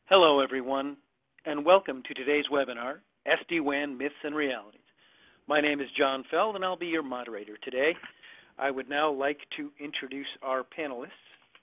Hello, everyone, and welcome to today's webinar, SD-WAN Myths and Realities. My name is John Feld, and I'll be your moderator today. I would now like to introduce our panelists.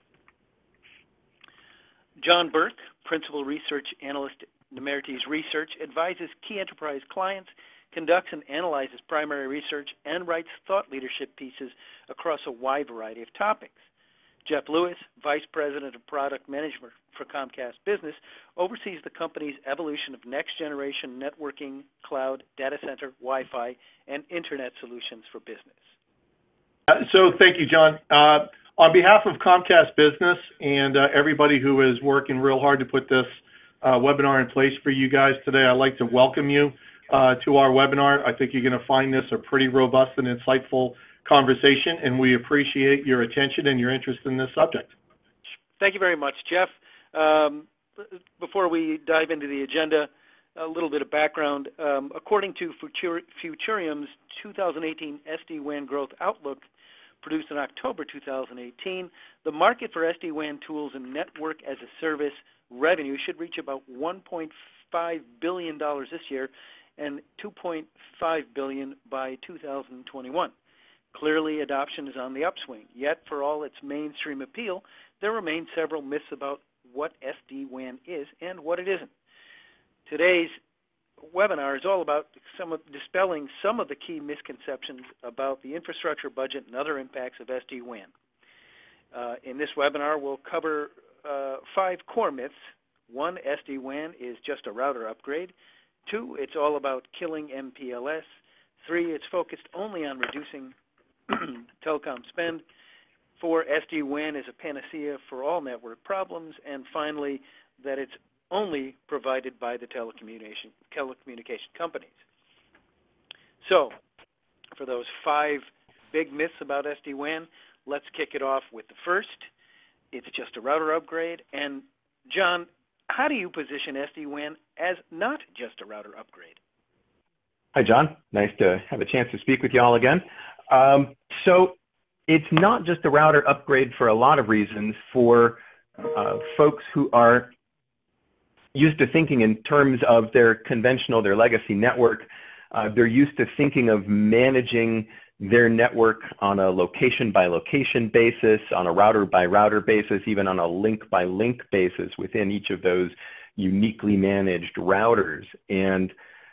John Burke, Principal Research Analyst at Numerities Research, advises key enterprise clients, conducts and analyzes primary research, and writes thought leadership pieces across a wide variety of topics. Jeff Lewis, Vice President of Product Management for Comcast Business, oversees the company's evolution of next-generation networking, cloud, data center, Wi-Fi, and Internet solutions for business. So thank you, John. On behalf of Comcast Business and everybody who is working real hard to put this webinar in place for you guys today, I'd like to welcome you to our webinar. I think you're going to find this a pretty robust and insightful conversation, and we appreciate your attention and your interest in this subject. Thank you very much, Jeff. Before we dive into the agenda, a little bit of background. According to Futurium's 2018 SD-WAN Growth Outlook, produced in October 2018, the market for SD-WAN tools and network as a service revenue should reach about $1.5 billion this year and $2.5 billion by 2021. Clearly, adoption is on the upswing, yet for all its mainstream appeal, there remain several myths about what SD-WAN is and what it isn't. Today's webinar is all about dispelling some of the key misconceptions about the infrastructure budget and other impacts of SD-WAN. In this webinar, we'll cover 5 core myths. 1, SD-WAN is just a router upgrade. 2, it's all about killing MPLS. 3, it's focused only on reducing telecom spend. 4, SD-WAN is a panacea for all network problems. And finally, that it's only provided by the telecommunication companies. So, for those 5 big myths about SD-WAN, let's kick it off with the first. It's just a router upgrade. And John, how do you position SD-WAN as not just a router upgrade? Hi, John. Nice to have a chance to speak with you all again. So it's not just a router upgrade for a lot of reasons. For folks who are used to thinking in terms of their legacy network, they're used to thinking of managing their network on a location-by-location basis, on a router-by-router basis, even on a link-by-link basis within each of those uniquely managed routers. And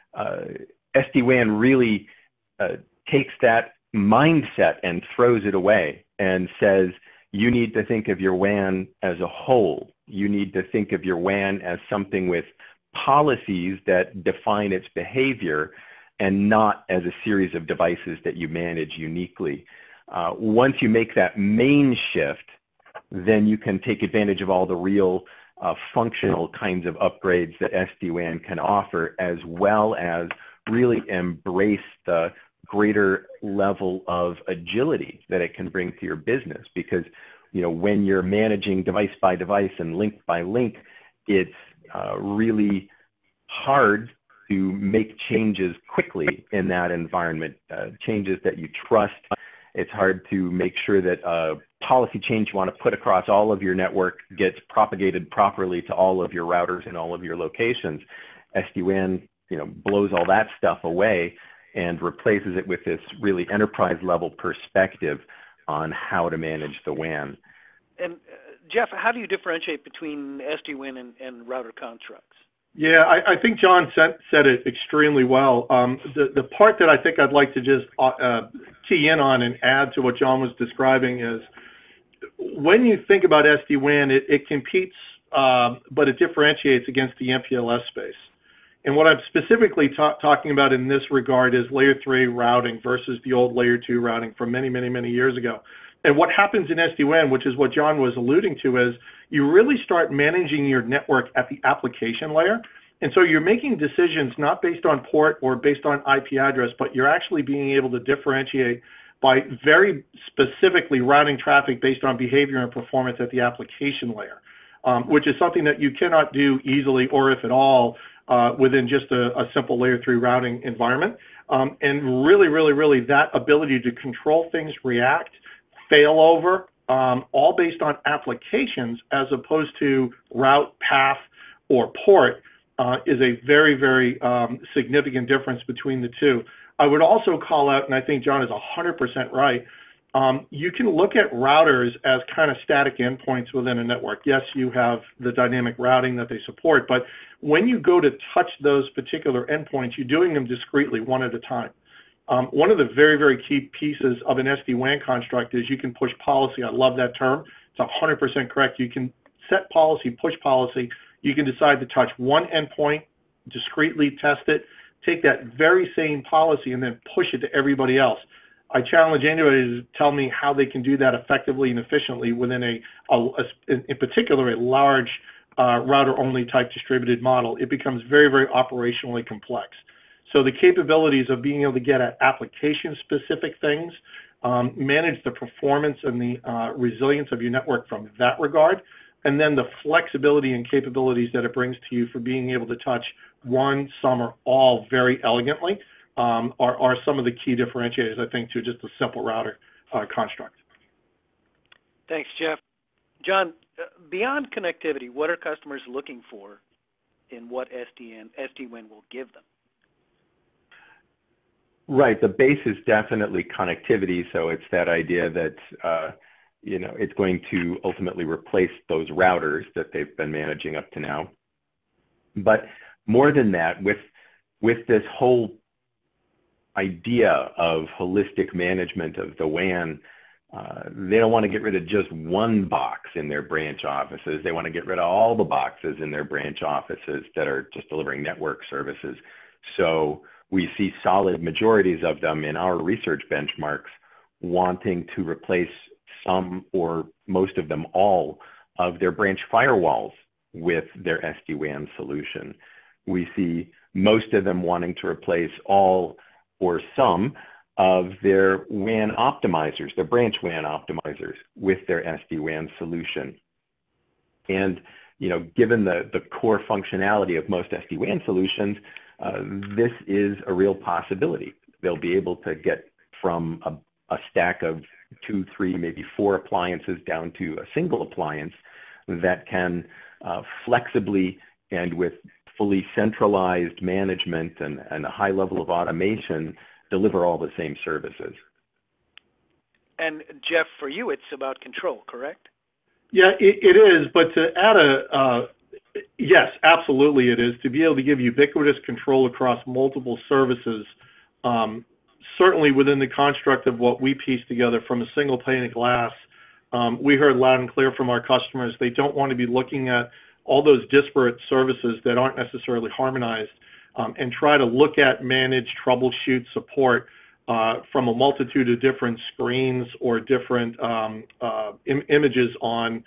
SD-WAN really takes that mindset and throws it away and says, you need to think of your WAN as a whole. You need to think of your WAN as something with policies that define its behavior and not as a series of devices that you manage uniquely. Once you make that main shift, then you can take advantage of all the real functional kinds of upgrades that SD-WAN can offer, as well as really embrace the greater level of agility that it can bring to your business. Because when you're managing device by device and link by link, it's really hard to make changes quickly in that environment, changes that you trust. It's hard to make sure that a policy change you want to put across all of your network gets propagated properly to all of your routers and all of your locations. SD-WAN blows all that stuff away and replaces it with this really enterprise-level perspective on how to manage the WAN. And Jeff, how do you differentiate between SD-WAN and router constructs? Yeah, I think John said it extremely well. The part that I think I'd like to just key in on and add to what John was describing is, when you think about SD-WAN, it competes, but it differentiates against the MPLS space. And what I'm specifically talking about in this regard is layer 3 routing versus the old layer 2 routing from many, many, many years ago. And what happens in SD-WAN, which is what John was alluding to, is you really start managing your network at the application layer. And so you're making decisions not based on port or based on IP address, but you're actually being able to differentiate by very specifically routing traffic based on behavior and performance at the application layer, which is something that you cannot do easily, or if at all, within just a simple layer 3 routing environment. And really that ability to control things, react, failover, all based on applications as opposed to route, path, or port is a very, very significant difference between the two. I would also call out, and I think John is 100% right, you can look at routers as kind of static endpoints within a network. Yes, you have the dynamic routing that they support, but when you go to touch those particular endpoints, you're doing them discretely, one at a time. One of the very, very key pieces of an SD-WAN construct is you can push policy. I love that term. It's 100% correct. You can set policy, push policy. You can decide to touch one endpoint, discretely test it, take that very same policy, and then push it to everybody else. I challenge anybody to tell me how they can do that effectively and efficiently within in particular, a large router-only type distributed model. It becomes very, very operationally complex. So the capabilities of being able to get at application-specific things, manage the performance and the resilience of your network from that regard, and then the flexibility and capabilities that it brings to you for being able to touch one, some, or all very elegantly are some of the key differentiators, I think, to just a simple router construct. Thanks, Jeff. John, beyond connectivity, what are customers looking for in what SD-WAN will give them? Right. The base is definitely connectivity, so it's that idea that it's going to ultimately replace those routers that they've been managing up to now. But more than that, with this whole idea of holistic management of the WAN, they don't want to get rid of just one box in their branch offices. They want to get rid of all the boxes in their branch offices that are just delivering network services. So we see solid majorities of them in our research benchmarks wanting to replace some or most of them all of their branch firewalls with their SD-WAN solution. We see most of them wanting to replace all or some of their WAN optimizers, their branch WAN optimizers, with their SD-WAN solution. And given the core functionality of most SD-WAN solutions, this is a real possibility. They'll be able to get from a stack of 2, 3, maybe 4 appliances down to a single appliance that can flexibly and with fully centralized management and a high level of automation deliver all the same services. And Jeff, for you, it's about control, correct? Yeah, it is. But to add yes, absolutely it is. To be able to give ubiquitous control across multiple services, certainly within the construct of what we piece together from a single pane of glass, we heard loud and clear from our customers. They don't want to be looking at all those disparate services that aren't necessarily harmonized and try to look at, manage, troubleshoot, support from a multitude of different screens or different images on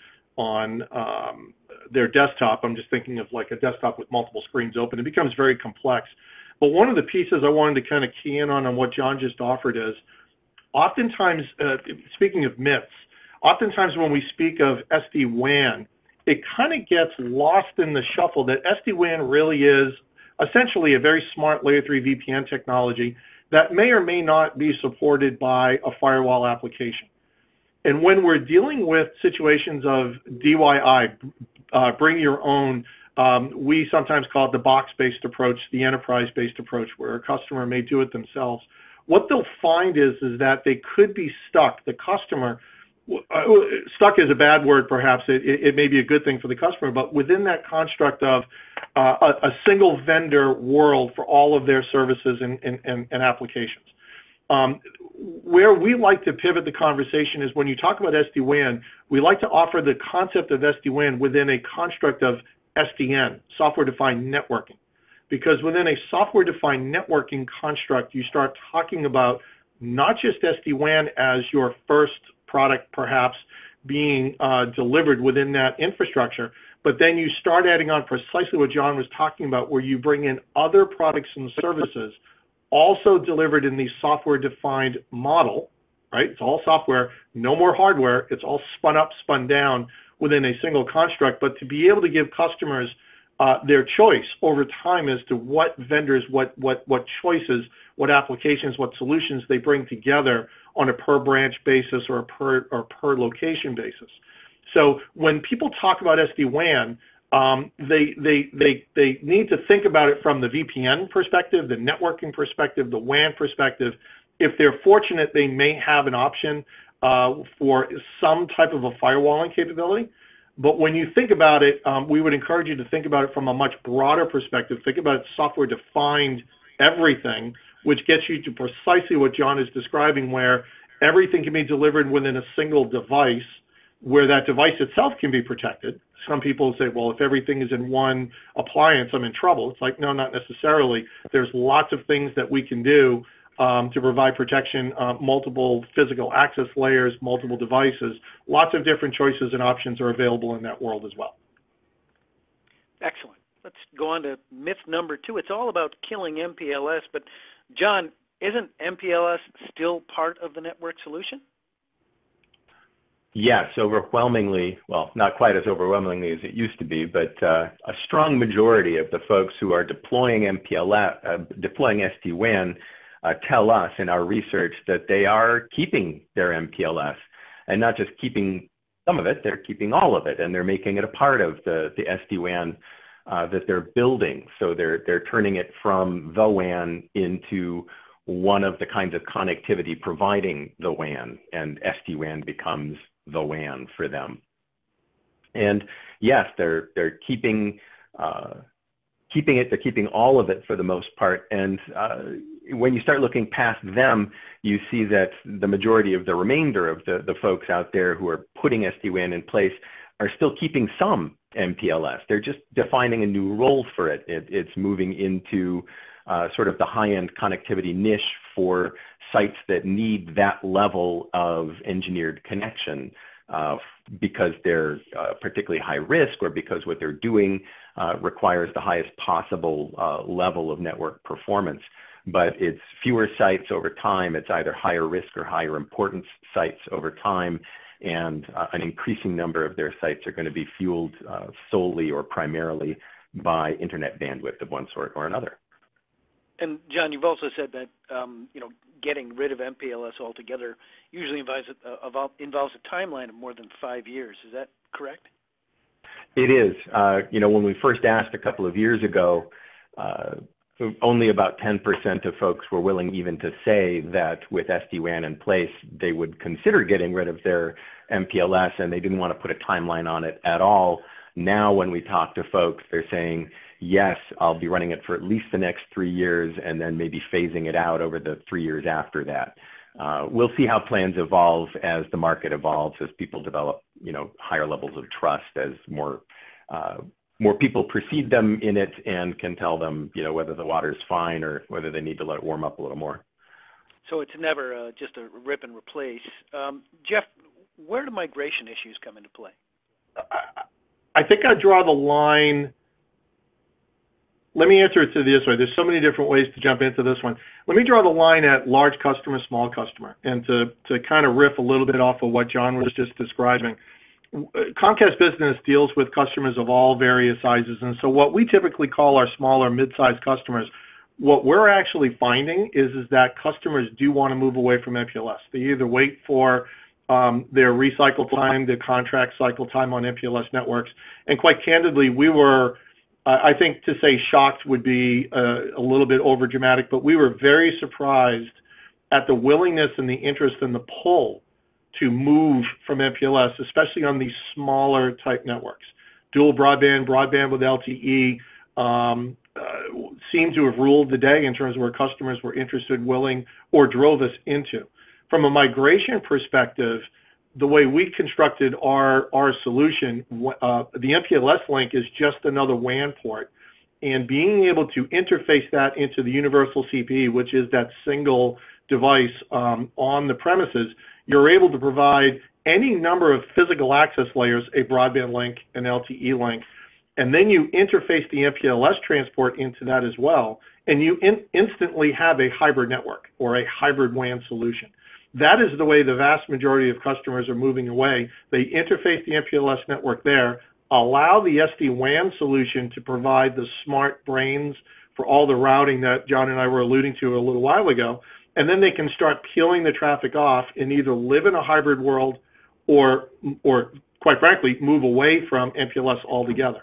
their desktop. I'm just thinking of like a desktop with multiple screens open. It becomes very complex. But one of the pieces I wanted to kind of key in on what John just offered is, oftentimes, speaking of myths, oftentimes when we speak of SD-WAN, it kind of gets lost in the shuffle that SD-WAN really is essentially a very smart Layer 3 VPN technology that may or may not be supported by a firewall application. And when we're dealing with situations of DIY, bring your own, we sometimes call it the box-based approach, the enterprise-based approach, where a customer may do it themselves. What they'll find is that they could be stuck. The customer, stuck is a bad word perhaps, it may be a good thing for the customer, but within that construct of a single vendor world for all of their services and applications. Where we like to pivot the conversation is when you talk about SD-WAN, we like to offer the concept of SD-WAN within a construct of SDN, software-defined networking. Because within a software-defined networking construct, you start talking about not just SD-WAN as your first product perhaps being delivered within that infrastructure, but then you start adding on precisely what John was talking about, where you bring in other products and services also delivered in the software-defined model, right? It's all software, no more hardware. It's all spun up, spun down within a single construct. But to be able to give customers their choice over time as to what vendors, what choices, what applications, what solutions they bring together on a per branch basis or a per location basis. So when people talk about SD-WAN, They need to think about it from the VPN perspective, the networking perspective, the WAN perspective. If they're fortunate, they may have an option for some type of a firewalling capability. But when you think about it, we would encourage you to think about it from a much broader perspective. Think about it software-defined everything, which gets you to precisely what John is describing, where everything can be delivered within a single device, where that device itself can be protected. Some people say, well, if everything is in one appliance, I'm in trouble. It's like, no, not necessarily. There's lots of things that we can do to provide protection, multiple physical access layers, multiple devices. Lots of different choices and options are available in that world as well. Excellent. Let's go on to myth number 2. It's all about killing MPLS, but John, isn't MPLS still part of the network solution? Yes, overwhelmingly, well, not quite as overwhelmingly as it used to be, but a strong majority of the folks who are deploying MPLS, deploying SD-WAN, tell us in our research that they are keeping their MPLS, and not just keeping some of it, they're keeping all of it, and they're making it a part of the SD-WAN that they're building. So they're turning it from the WAN into one of the kinds of connectivity providing the WAN, and SD-WAN becomes the WAN for them. And yes, they're keeping it. They're keeping all of it for the most part. And when you start looking past them, you see that the majority of the remainder of the folks out there who are putting SD-WAN in place are still keeping some MPLS. They're just defining a new role for it. It's moving into sort of the high-end connectivity niche for sites that need that level of engineered connection because they're particularly high risk, or because what they're doing requires the highest possible level of network performance. But it's fewer sites over time. It's either higher risk or higher importance sites over time, and an increasing number of their sites are going to be fueled solely or primarily by internet bandwidth of one sort or another. And John, you've also said that getting rid of MPLS altogether usually involves a timeline of more than 5 years. Is that correct? It is. When we first asked a couple of years ago, only about 10% of folks were willing even to say that with SD-WAN in place, they would consider getting rid of their MPLS, and they didn't want to put a timeline on it at all. Now when we talk to folks, they're saying, yes, I'll be running it for at least the next 3 years, and then maybe phasing it out over the 3 years after that. We'll see how plans evolve as the market evolves, as people develop, higher levels of trust, as more people precede them in it and can tell them, whether the water's fine or whether they need to let it warm up a little more. So it's never just a rip and replace. Jeff, where do migration issues come into play? I think I draw the line. Let me answer it this way. There's so many different ways to jump into this one. Let me draw the line at large customer, small customer, and to kind of riff a little bit off of what John was just describing. Comcast Business deals with customers of all various sizes, and so what we typically call our smaller, mid-sized customers, what we're actually finding is that customers do want to move away from MPLS. They either wait for their recycle time, their contract cycle time on MPLS networks, and quite candidly, we were, I think to say shocked would be a little bit over dramatic, but we were very surprised at the willingness and the interest and the pull to move from MPLS, especially on these smaller type networks. Dual broadband with LTE seemed to have ruled the day in terms of where customers were interested, willing, or drove us into. From a migration perspective, the way we constructed our solution, the MPLS link is just another WAN port, and being able to interface that into the universal CPE, which is that single device on the premises, you're able to provide any number of physical access layers, a broadband link, an LTE link, and then you interface the MPLS transport into that as well, and you instantly have a hybrid network or a hybrid WAN solution. That is the way the vast majority of customers are moving away. They interface the MPLS network there, allow the SD-WAN solution to provide the smart brains for all the routing that John and I were alluding to a little while ago, and then they can start peeling the traffic off and either live in a hybrid world or quite frankly, move away from MPLS altogether.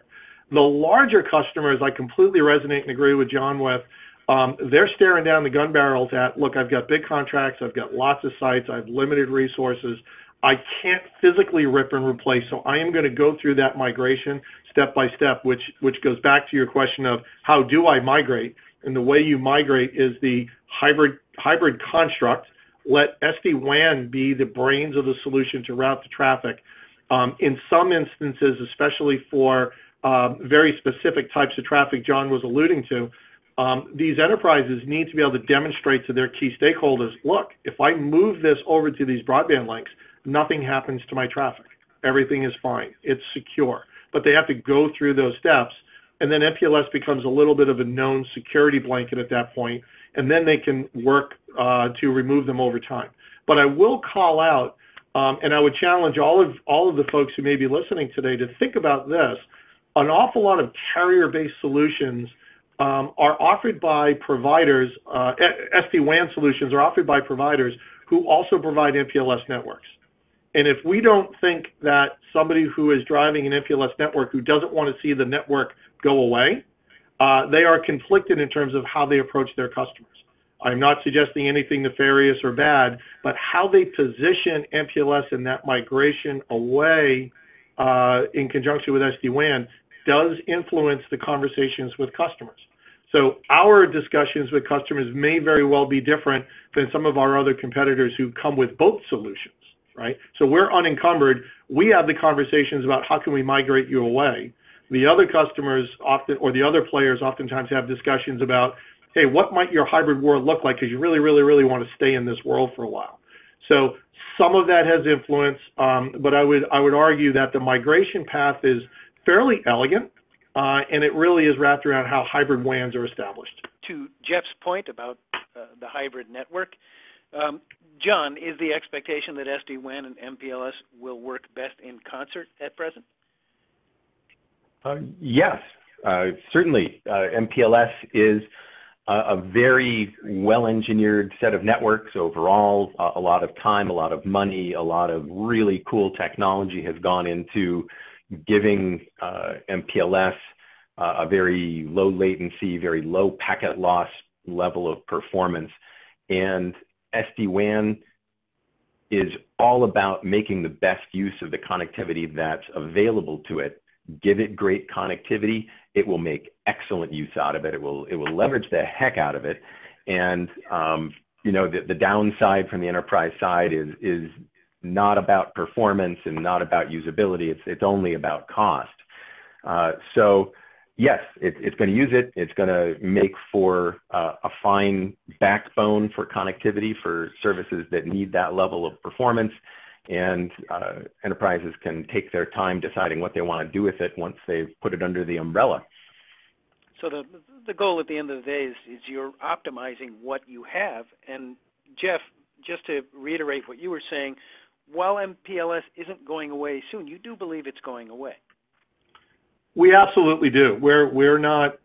The larger customers, I completely resonate and agree with John with. They're staring down the gun barrels at, look, I've got big contracts, I've got lots of sites, I have limited resources, I can't physically rip and replace, so I am going to go through that migration step by step, which goes back to your question of how do I migrate? And the way you migrate is the hybrid construct. Let SD-WAN be the brains of the solution to route the traffic. In some instances, especially for very specific types of traffic John was alluding to, these enterprises need to be able to demonstrate to their key stakeholders, look, if I move this over to these broadband links, nothing happens to my traffic. Everything is fine. It's secure. But they have to go through those steps, and then MPLS becomes a little bit of a known security blanket at that point, and then they can work to remove them over time. But I will call out, and I would challenge all of the folks who may be listening today to think about this. An awful lot of carrier-based solutions are offered by providers, SD-WAN solutions are offered by providers who also provide MPLS networks. And if we don't think that somebody who is driving an MPLS network who doesn't want to see the network go away, they are conflicted in terms of how they approach their customers. I'm not suggesting anything nefarious or bad, but how they position MPLS in that migration away in conjunction with SD-WAN does influence the conversations with customers. So our discussions with customers may very well be different than some of our other competitors who come with both solutions, right? So we're unencumbered. We have the conversations about how can we migrate you away. The other customers often, or the other players oftentimes have discussions about, hey, what might your hybrid world look like because you really, really, really want to stay in this world for a while. So some of that has influence, but I would argue that the migration path is fairly elegant, and it really is wrapped around how hybrid WANs are established. To Jeff's point about the hybrid network, John, is the expectation that SD-WAN and MPLS will work best in concert at present? Yes, certainly. MPLS is a very well-engineered set of networks overall. A lot of time, a lot of money, a lot of really cool technology has gone into giving MPLS a very low latency, very low packet loss level of performance. And SD-WAN is all about making the best use of the connectivity that's available to it. Give it great connectivity, it will make excellent use out of it. It will leverage the heck out of it. And you know, the downside from the enterprise side is not about performance and not about usability. It's only about cost. So yes, it's going to use it. It's going to make for a fine backbone for connectivity for services that need that level of performance. And enterprises can take their time deciding what they want to do with it once they've put it under the umbrella. So the goal at the end of the day is you're optimizing what you have. And Jeff, just to reiterate what you were saying, while MPLS isn't going away soon, you do believe it's going away. We absolutely do. We're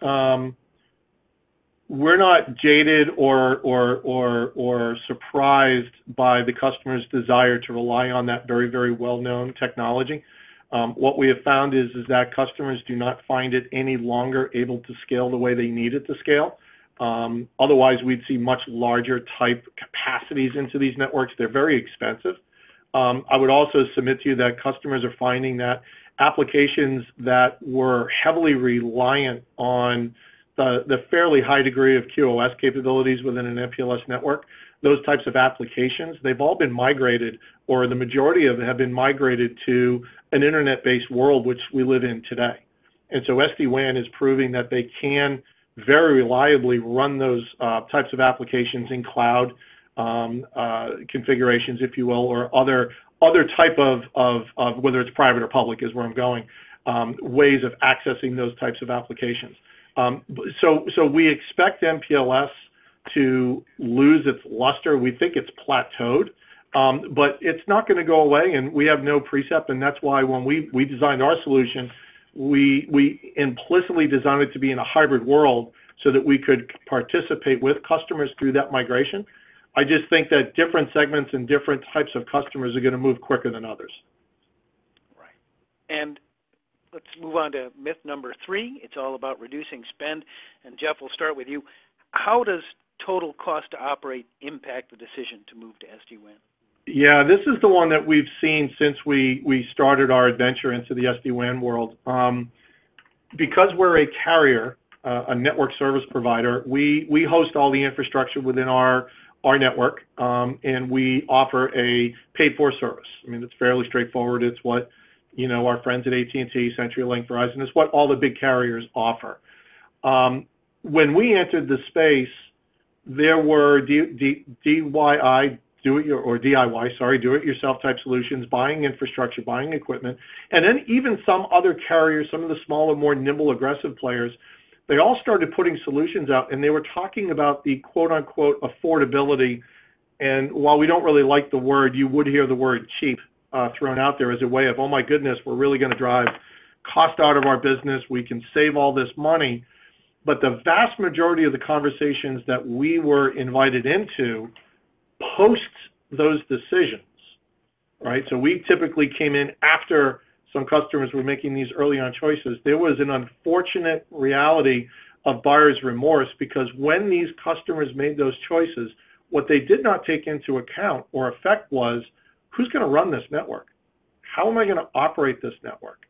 not jaded or surprised by the customer's desire to rely on that very, very well-known technology. What we have found is that customers do not find it any longer able to scale the way they need it to scale. Otherwise, we'd see much larger type capacities into these networks. They're very expensive. I would also submit to you that customers are finding that applications that were heavily reliant on the fairly high degree of QoS capabilities within an MPLS network, those types of applications, they've all been migrated, or the majority of them have been migrated to an internet-based world which we live in today. And so SD-WAN is proving that they can very reliably run those types of applications in cloud configurations, if you will, or other type of whether it's private or public is where I'm going, ways of accessing those types of applications. So we expect MPLS to lose its luster. We think it's plateaued, but it's not going to go away, and we have no precept, and that's why when we designed our solution, we implicitly designed it to be in a hybrid world so that we could participate with customers through that migration. I just think that different segments and different types of customers are going to move quicker than others. Right. And let's move on to myth number 3. It's all about reducing spend. And Jeff, we'll start with you. How does total cost to operate impact the decision to move to SD-WAN? Yeah, this is the one that we've seen since we started our adventure into the SD-WAN world. Because we're a carrier, a network service provider, we host all the infrastructure within our network, and we offer a paid-for service. I mean, it's fairly straightforward. It's what, our friends at AT&T, CenturyLink, Verizon, it's what all the big carriers offer. When we entered the space, there were DIY, do-it-yourself type solutions, buying infrastructure, buying equipment, and then even some other carriers, some of the smaller, more nimble, aggressive players, they all started putting solutions out, and they were talking about the quote-unquote affordability. And while we don't really like the word, you would hear the word cheap thrown out there as a way of, oh my goodness, we're really going to drive cost out of our business, we can save all this money. But the vast majority of the conversations that we were invited into post those decisions, right? So we typically came in after some customers were making these early on choices. There was an unfortunate reality of buyer's remorse, because when these customers made those choices, what they did not take into account or effect was, who's going to run this network? How am I going to operate this network?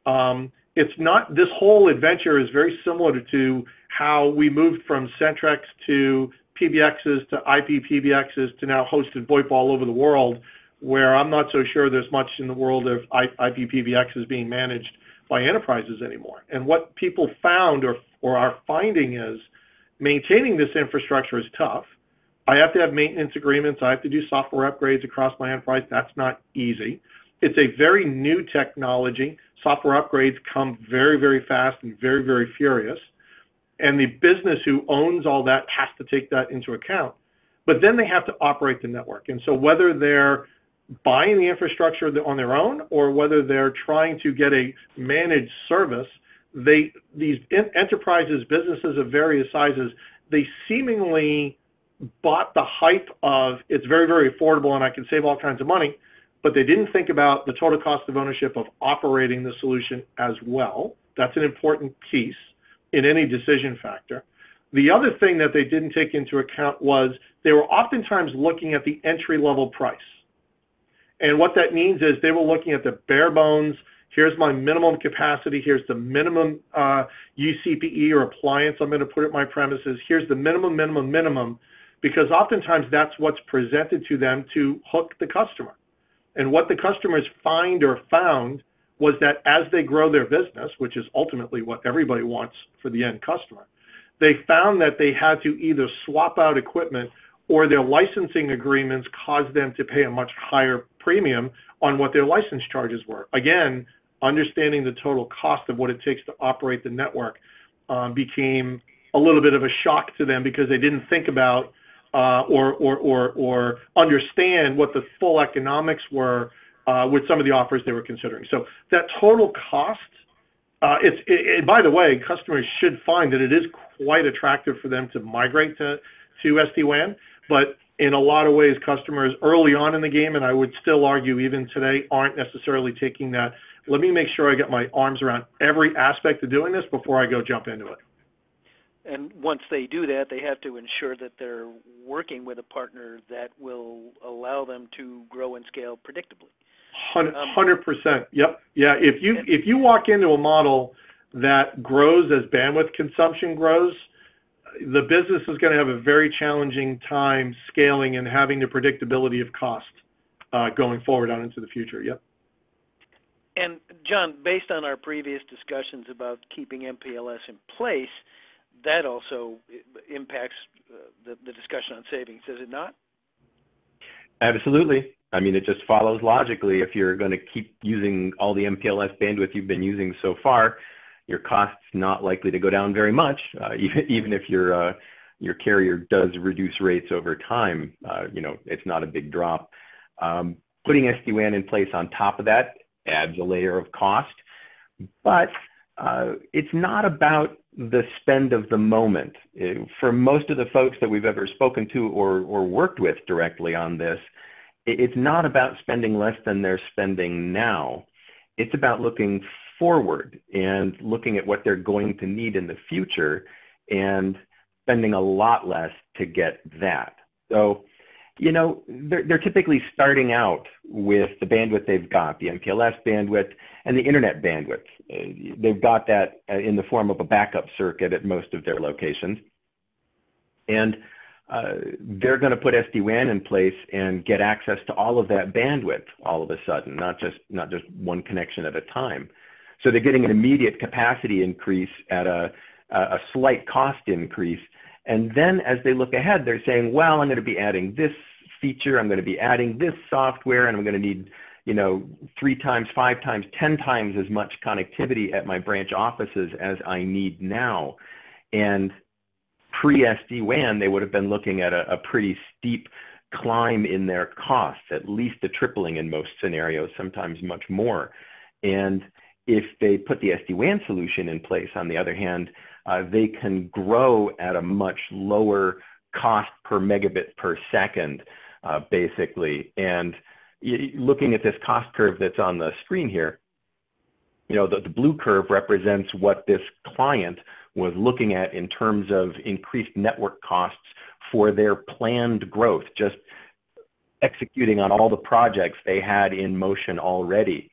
It's not, this whole adventure is very similar to how we moved from Centrex to PBXs to IP PBXs to now hosted VoIP all over the world, where I'm not so sure there's much in the world of IP PBXs being managed by enterprises anymore. And what people found or are finding is maintaining this infrastructure is tough. I have to have maintenance agreements. I have to do software upgrades across my enterprise. That's not easy. It's a very new technology. Software upgrades come very, very fast and very, very furious. And the business who owns all that has to take that into account. But then they have to operate the network. And so whether they're buying the infrastructure on their own or whether they're trying to get a managed service, these enterprises, businesses of various sizes, they seemingly bought the hype of it's very, very affordable and I can save all kinds of money, but they didn't think about the total cost of ownership of operating the solution as well. That's an important piece in any decision factor. The other thing that they didn't take into account was they were oftentimes looking at the entry-level price. And what that means is they were looking at the bare bones, here's my minimum capacity, here's the minimum UCPE or appliance I'm going to put at my premises, here's the minimum, because oftentimes that's what's presented to them to hook the customer. And what the customers find or found was that as they grow their business, which is ultimately what everybody wants for the end customer, they found that they had to either swap out equipment or their licensing agreements caused them to pay a much higher premium on what their license charges were. Again, understanding the total cost of what it takes to operate the network became a little bit of a shock to them, because they didn't think about or understand what the full economics were with some of the offers they were considering. So that total cost, by the way, customers should find that it is quite attractive for them to migrate to SD-WAN, but in a lot of ways, customers early on in the game, and I would still argue even today, aren't necessarily taking that, let me make sure I get my arms around every aspect of doing this before I go jump into it. And once they do that, they have to ensure that they're working with a partner that will allow them to grow and scale predictably. 100%. Yep. Yeah. If you walk into a model that grows as bandwidth consumption grows, the business is going to have a very challenging time scaling and having the predictability of cost going forward on into the future. Yep. And John, based on our previous discussions about keeping MPLS in place, that also impacts the discussion on savings, does it not? Absolutely. I mean, it just follows logically. If you're going to keep using all the MPLS bandwidth you've been using so far, your cost's not likely to go down very much, even if your carrier does reduce rates over time. It's not a big drop. Putting SD-WAN in place on top of that adds a layer of cost, but it's not about the spend of the moment. For most of the folks that we've ever spoken to or worked with directly on this, it's not about spending less than they're spending now. It's about looking forward and looking at what they're going to need in the future and spending a lot less to get that. So, you know, they're typically starting out with the bandwidth they've got, the MPLS bandwidth and the internet bandwidth. They've got that in the form of a backup circuit at most of their locations. And they're going to put SD-WAN in place and get access to all of that bandwidth all of a sudden, not just one connection at a time. So they're getting an immediate capacity increase at a slight cost increase. And then as they look ahead, they're saying, well, I'm going to be adding this feature, I'm going to be adding this software, and I'm going to need, you know, 3 times, 5 times, 10 times as much connectivity at my branch offices as I need now. And pre-SD-WAN, they would have been looking at a pretty steep climb in their costs, at least a tripling in most scenarios, sometimes much more. And if they put the SD-WAN solution in place, on the other hand, they can grow at a much lower cost per megabit per second, basically. And looking at this cost curve that's on the screen here, you know, the blue curve represents what this client was looking at in terms of increased network costs for their planned growth, just executing on all the projects they had in motion already.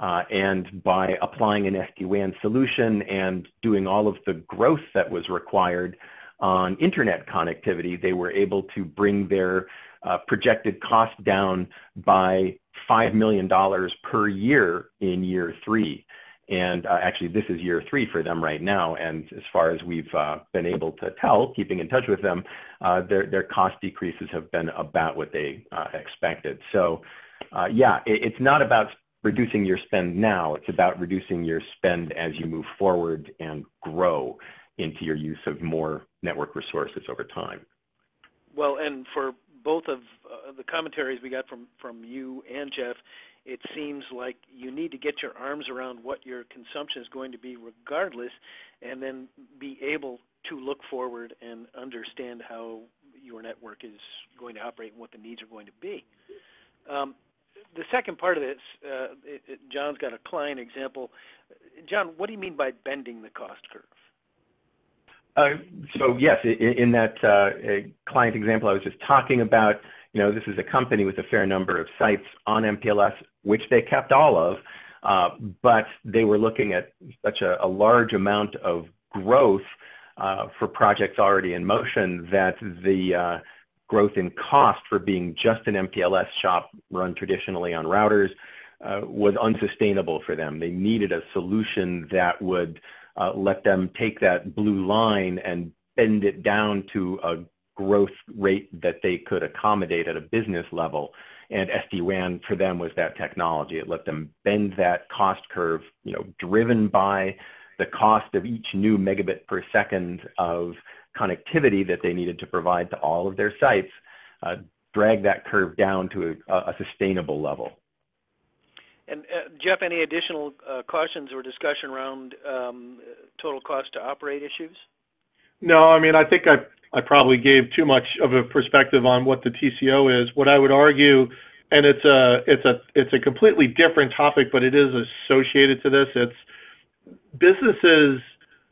And by applying an SD-WAN solution and doing all of the growth that was required on internet connectivity, they were able to bring their projected cost down by $5 million per year in year 3. And actually, this is year 3 for them right now. And as far as we've been able to tell, keeping in touch with them, their cost decreases have been about what they expected. So yeah, it's not about reducing your spend now. It's about reducing your spend as you move forward and grow into your use of more network resources over time. Well, and for both of the commentaries we got from you and Jeff, it seems like you need to get your arms around what your consumption is going to be regardless, and then be able to look forward and understand how your network is going to operate and what the needs are going to be. The second part of this, John's got a client example. John, what do you mean by bending the cost curve? So yes, in that client example I was just talking about, you know, this is a company with a fair number of sites on MPLS, which they kept all of, but they were looking at such a large amount of growth for projects already in motion that the growth in cost for being just an MPLS shop run traditionally on routers was unsustainable for them. They needed a solution that would let them take that blue line and bend it down to a growth rate that they could accommodate at a business level. And SD-WAN for them was that technology. It let them bend that cost curve, you know, driven by the cost of each new megabit per second of connectivity that they needed to provide to all of their sites, drag that curve down to a sustainable level. And Jeff, any additional cautions or discussion around total cost to operate issues? No, I mean, I think I probably gave too much of a perspective on what the TCO is. What I would argue, and it's a completely different topic, but it is associated to this. It's businesses,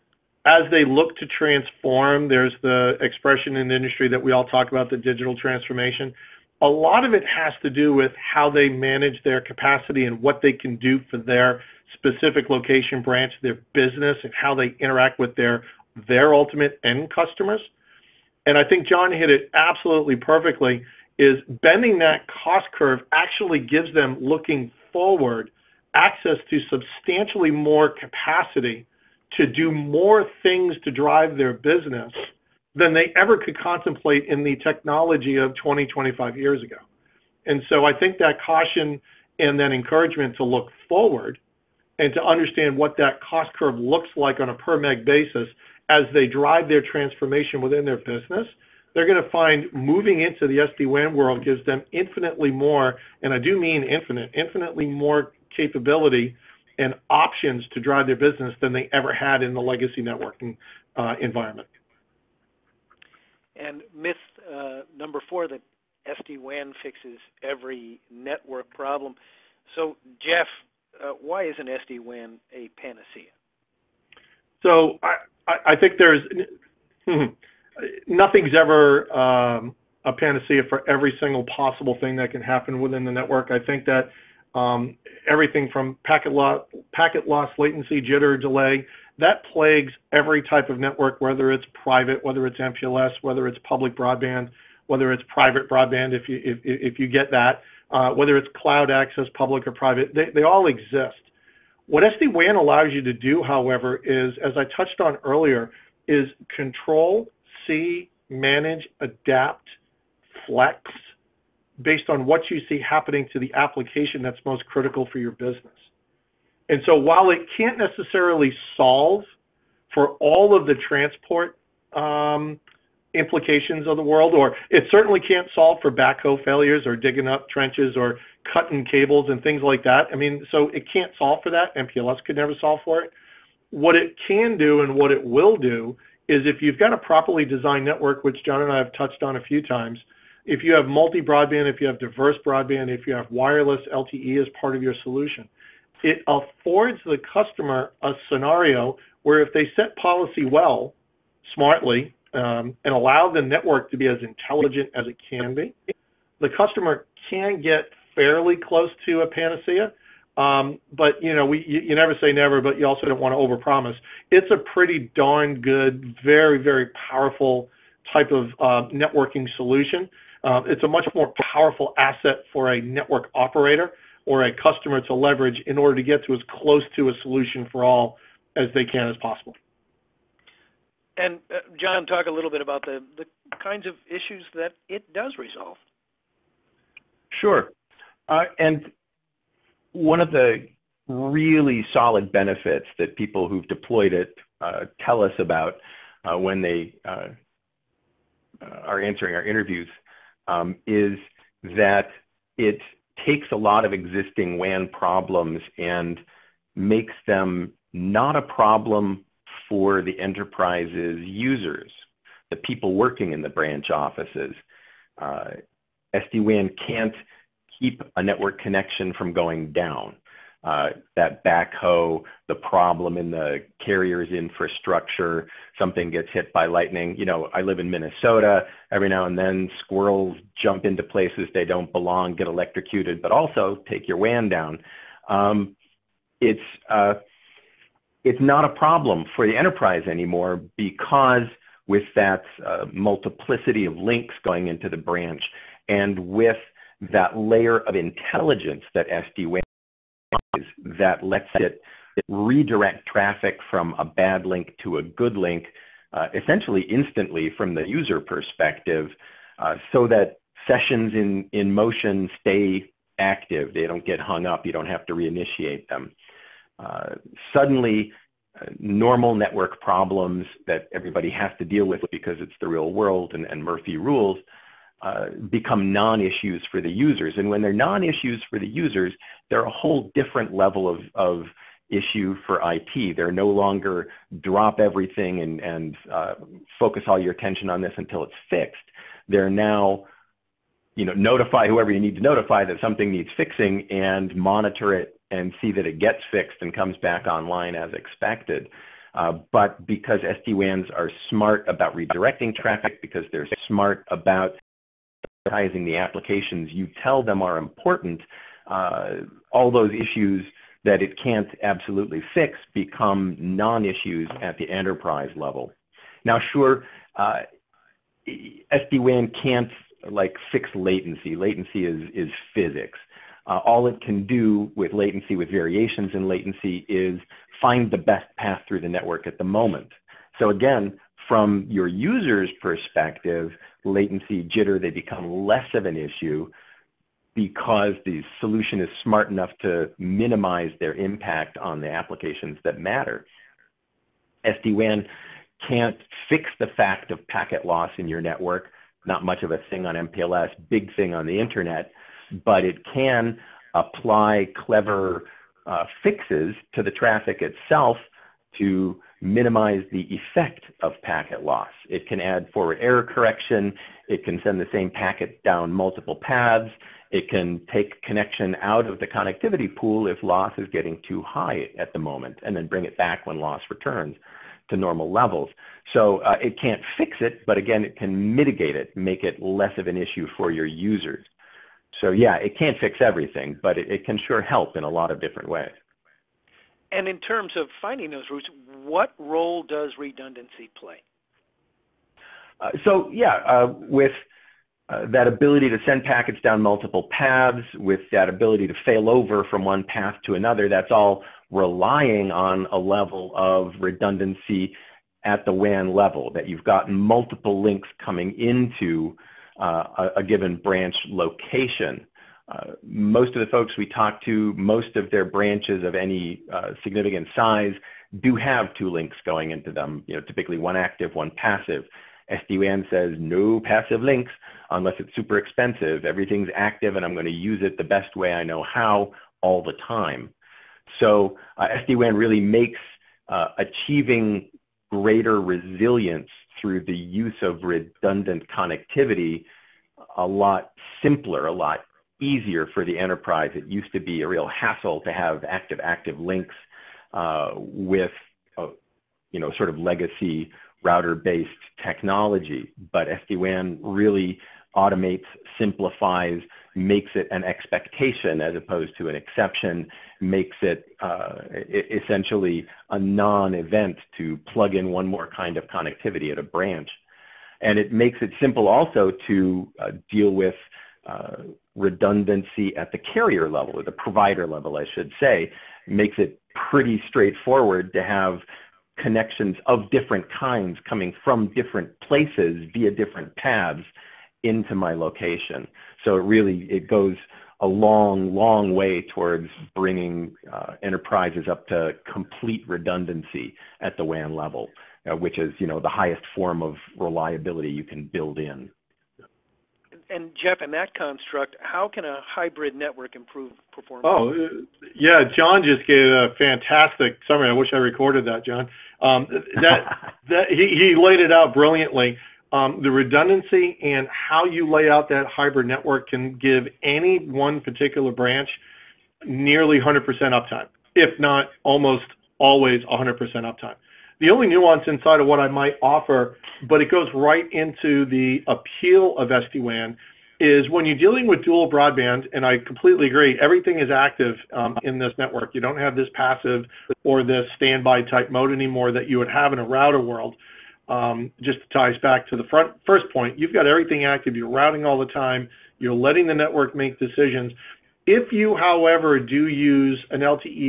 as they look to transform, there's the expression in the industry that we all talk about, the digital transformation. A lot of it has to do with how they manage their capacity and what they can do for their specific location, branch, their business, and how they interact with their ultimate end customers. And I think John hit it absolutely perfectly, is bending that cost curve actually gives them, looking forward, access to substantially more capacity to do more things to drive their business than they ever could contemplate in the technology of 20, 25 years ago. And so I think that caution and that encouragement to look forward and to understand what that cost curve looks like on a per meg basis as they drive their transformation within their business, they're going to find moving into the SD-WAN world gives them infinitely more, and I do mean infinitely more capability and options to drive their business than they ever had in the legacy networking environment. And myth number 4, that SD-WAN fixes every network problem. So, Jeff, why isn't SD-WAN a panacea? So I think there's nothing's ever a panacea for every single possible thing that can happen within the network. I think that everything from packet loss, latency, jitter, delay, that plagues every type of network, whether it's private, whether it's MPLS, whether it's public broadband, whether it's private broadband, if you get that, whether it's cloud access, public or private, they all exist. What SD-WAN allows you to do, however, is, as I touched on earlier, is control, see, manage, adapt, flex, based on what you see happening to the application that's most critical for your business. And so while it can't necessarily solve for all of the transport implications of the world, or it certainly can't solve for backhoe failures or digging up trenches or cutting cables and things like that. I mean, so it can't solve for that. MPLS could never solve for it. What it can do and what it will do is, if you've got a properly designed network, which John and I have touched on a few times, if you have multi-broadband, if you have diverse broadband, if you have wireless LTE as part of your solution, it affords the customer a scenario where if they set policy well, smartly, and allow the network to be as intelligent as it can be, the customer can get fairly close to a panacea. But you know, you never say never, but you also don't want to overpromise. It's a pretty darn good, very, very powerful type of networking solution. It's a much more powerful asset for a network operator or a customer to leverage in order to get to as close to a solution for all as they can as possible. And John, talk a little bit about the kinds of issues that it does resolve. Sure. And one of the really solid benefits that people who've deployed it tell us about when they are answering our interviews is that it takes a lot of existing WAN problems and makes them not a problem for the enterprise's users, the people working in the branch offices. SD-WAN can't keep a network connection from going down. That backhoe, the problem in the carrier's infrastructure, something gets hit by lightning. You know, I live in Minnesota. Every now and then squirrels jump into places they don't belong, get electrocuted, but also take your WAN down. It's not a problem for the enterprise anymore, because with that multiplicity of links going into the branch and with that layer of intelligence that SD-WAN is, that lets it redirect traffic from a bad link to a good link essentially instantly from the user perspective, so that sessions in motion stay active. They don't get hung up. You don't have to reinitiate them. Suddenly, normal network problems that everybody has to deal with because it's the real world and Murphy rules become non-issues for the users. And when they're non-issues for the users, they're a whole different level of issue for IT. They're no longer drop everything and focus all your attention on this until it's fixed. They're now, you know, notify whoever you need to notify that something needs fixing and monitor it and see that it gets fixed and comes back online as expected. But because SD-WANs are smart about redirecting traffic, because they're smart about prioritizing the applications you tell them are important, all those issues that it can't absolutely fix become non-issues at the enterprise level. Now, sure, SD-WAN can't fix latency. Latency is physics. All it can do with latency, with variations in latency, is find the best path through the network at the moment. So again, from your user's perspective, latency, jitter, they become less of an issue because the solution is smart enough to minimize their impact on the applications that matter. SD-WAN can't fix the fact of packet loss in your network. Not much of a thing on MPLS, big thing on the internet, but it can apply clever fixes to the traffic itself to minimize the effect of packet loss. It can add forward error correction. It can send the same packet down multiple paths. It can take connection out of the connectivity pool if loss is getting too high at the moment, and then bring it back when loss returns to normal levels. So it can't fix it, but again, it can mitigate it, make it less of an issue for your users. So yeah, it can't fix everything, but it can sure help in a lot of different ways. And in terms of finding those routes, what role does redundancy play? With that ability to send packets down multiple paths, with that ability to fail over from one path to another, that's all relying on a level of redundancy at the WAN level, that you've got multiple links coming into a given branch location. Most of the folks we talk to, most of their branches of any significant size do have two links going into them, typically one active, one passive. SD-WAN says no passive links unless it's super expensive. Everything's active and I'm going to use it the best way I know how all the time. So SD-WAN really makes achieving greater resilience through the use of redundant connectivity a lot simpler, a lot easier for the enterprise. It used to be a real hassle to have active links with sort of legacy router-based technology, but SD-WAN really automates, simplifies, makes it an expectation as opposed to an exception, makes it essentially a non-event to plug in one more kind of connectivity at a branch. And it makes it simple also to deal with redundancy at the carrier level, or the provider level, I should say. It makes it pretty straightforward to have connections of different kinds coming from different places via different paths into my location. So it goes a long way towards bringing enterprises up to complete redundancy at the WAN level, which is the highest form of reliability you can build in. And Jeff, in that construct, how can a hybrid network improve performance? Oh, yeah, John just gave a fantastic summary. I wish I recorded that, John. He laid it out brilliantly. The redundancy and how you lay out that hybrid network can give any one particular branch nearly 100% uptime, if not almost always 100% uptime. The only nuance inside of what I might offer, but it goes right into the appeal of SD-WAN, is when you're dealing with dual broadband, and I completely agree, everything is active in this network. You don't have this passive or this standby type mode anymore that you would have in a router world. Just ties back to the first point. You've got everything active. You're routing all the time. You're letting the network make decisions. If you, however, do use an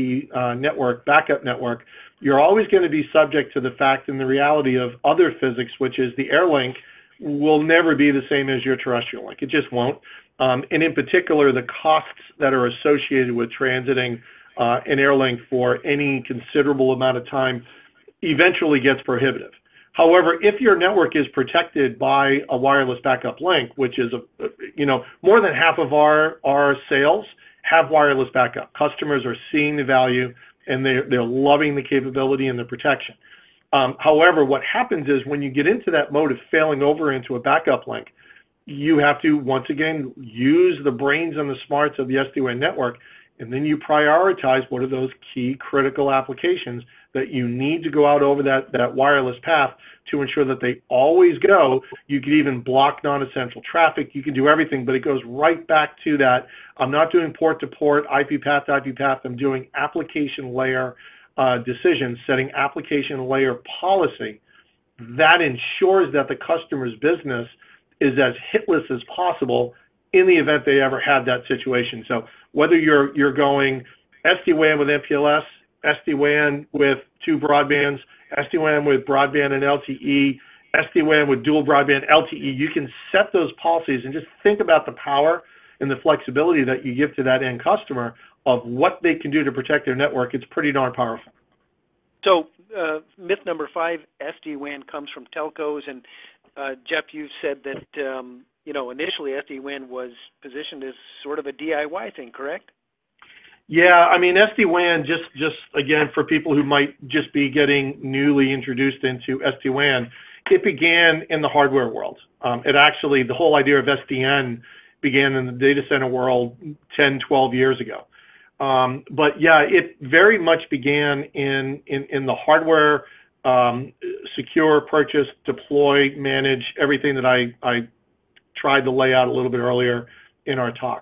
LTE network, backup network, you're always going to be subject to the fact and the reality of other physics, which is the Airlink will never be the same as your terrestrial link. It just won't. And in particular, the costs that are associated with transiting an Airlink for any considerable amount of time eventually gets prohibitive. However, if your network is protected by a wireless backup link, which is more than half of our sales have wireless backup. Customers are seeing the value and they're loving the capability and the protection. However, what happens is when you get into that mode of failing over into a backup link, you have to once again use the brains and the smarts of the SD-WAN network, and then you prioritize what are those key critical applications that you need to go out over that wireless path to ensure that they always go. You can even block non-essential traffic. You can do everything, but it goes right back to that. I'm not doing port-to-port, IP path to IP path. I'm doing application layer decisions, setting application layer policy. That ensures that the customer's business is as hitless as possible in the event they ever had that situation. So whether you're going SD-WAN with MPLS, SD-WAN with two broadbands, SD-WAN with broadband and LTE, SD-WAN with dual broadband LTE, you can set those policies and just think about the power and the flexibility that you give to that end customer of what they can do to protect their network. It's pretty darn powerful. So myth number 5, SD-WAN comes from telcos, and Jeff, you said that initially SD-WAN was positioned as sort of a DIY thing, correct? Yeah, I mean, SD-WAN, just again, for people who might just be getting newly introduced into SD-WAN, it began in the hardware world. It actually, the whole idea of SDN began in the data center world 10, 12 years ago. But yeah, it very much began in the hardware, secure, purchase, deploy, manage, everything that I tried to lay out a little bit earlier in our talk.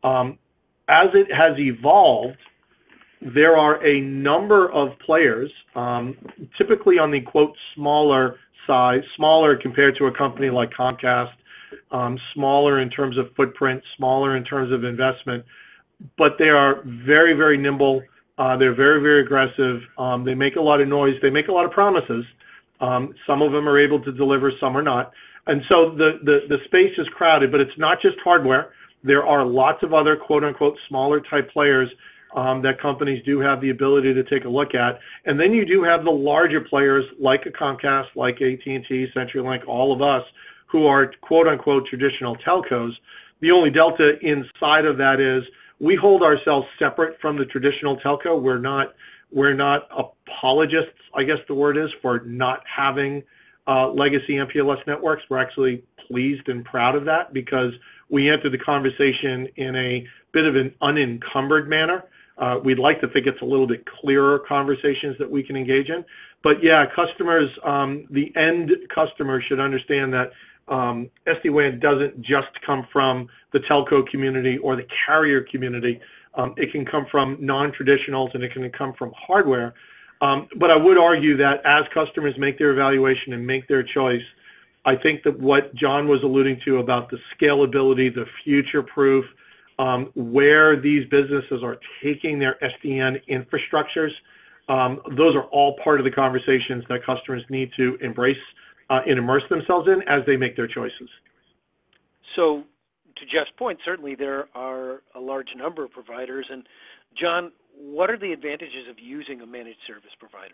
As it has evolved, there are a number of players, typically on the, quote, smaller size, smaller compared to a company like Comcast, smaller in terms of footprint, smaller in terms of investment, but they are very, very nimble. They're very, very aggressive. They make a lot of noise. They make a lot of promises. Some of them are able to deliver, some are not. And so the space is crowded, but it's not just hardware. There are lots of other, quote unquote, smaller type players that companies do have the ability to take a look at. And then you do have the larger players like a Comcast, like AT&T, CenturyLink, all of us, who are, quote unquote, traditional telcos. The only delta inside of that is we hold ourselves separate from the traditional telco. We're not apologists, I guess the word is, for not having legacy MPLS networks. We're actually pleased and proud of that because we entered the conversation in a bit of an unencumbered manner. We'd like to think it's a little bit clearer conversations that we can engage in. But yeah, customers, the end customer should understand that SD-WAN doesn't just come from the telco community or the carrier community. It can come from non-traditionals and it can come from hardware. But I would argue that as customers make their evaluation and make their choice, I think that what John was alluding to about the scalability, the future-proof, where these businesses are taking their SDN infrastructures, those are all part of the conversations that customers need to embrace and immerse themselves in as they make their choices. So, to Jeff's point, certainly there are a large number of providers. And John, what are the advantages of using a managed service provider?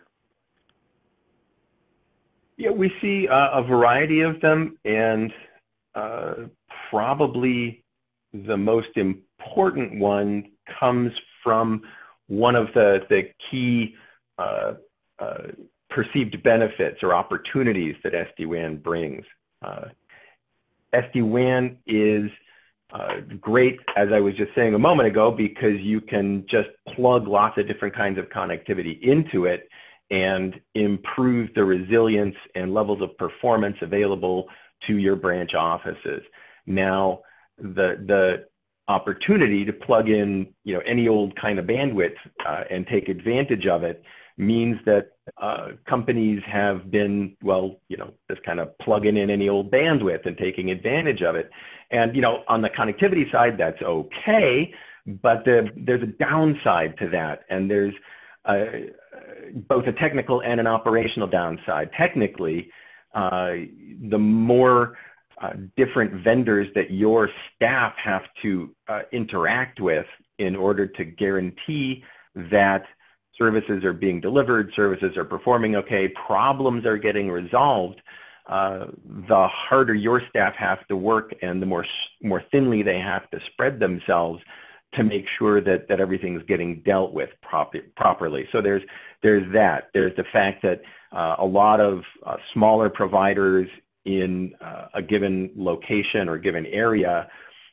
Yeah, we see a variety of them, and probably the most important one comes from one of the key perceived benefits or opportunities that SD-WAN brings. SD-WAN is great, as I was just saying a moment ago, because you can just plug lots of different kinds of connectivity into it and improve the resilience and levels of performance available to your branch offices. Now, the opportunity to plug in, any old kind of bandwidth and take advantage of it means that companies have been, just kind of plugging in any old bandwidth and taking advantage of it. And, on the connectivity side, that's okay, but there's a downside to that, and there's both a technical and an operational downside. Technically, the more different vendors that your staff have to interact with in order to guarantee that services are being delivered, services are performing okay, problems are getting resolved, the harder your staff have to work and the more thinly they have to spread themselves to make sure that everything's getting dealt with properly. So there's that. There's the fact that a lot of smaller providers in a given location or given area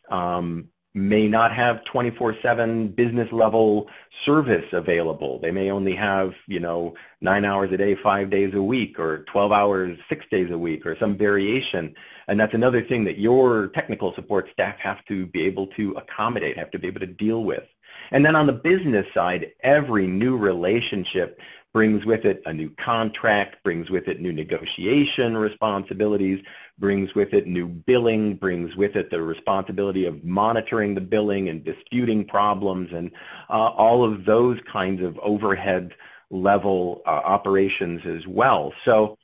may not have 24/7 business level service available. They may only have, 9 hours a day, 5 days a week, or 12 hours, 6 days a week, or some variation. And that's another thing that your technical support staff have to be able to accommodate, have to be able to deal with. And then on the business side, every new relationship brings with it a new contract, brings with it new negotiation responsibilities, brings with it new billing, brings with it the responsibility of monitoring the billing and disputing problems, and all of those kinds of overhead level operations as well. So